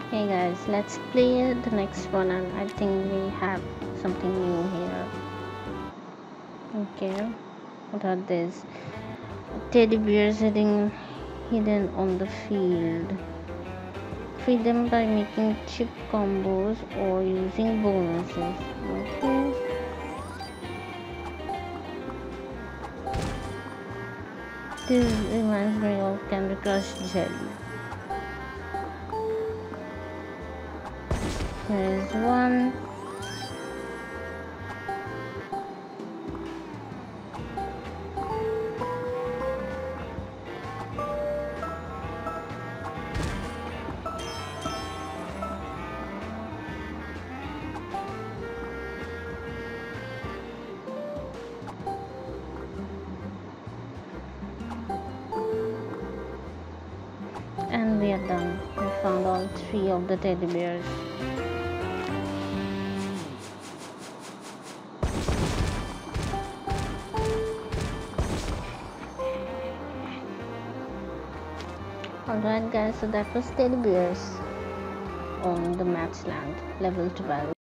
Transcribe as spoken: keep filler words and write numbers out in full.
Hey guys, let's play the next one, and I think we have something new here. Okay, what are these? Teddy bears hidden hidden on the field. Feed them by making chip combos or using bonuses. Okay. This reminds me of Candy Crush Jelly. There is one. And we are done. We found all three of the teddy bears. Alright guys, so that was teddy bears on the Matchland level twelve.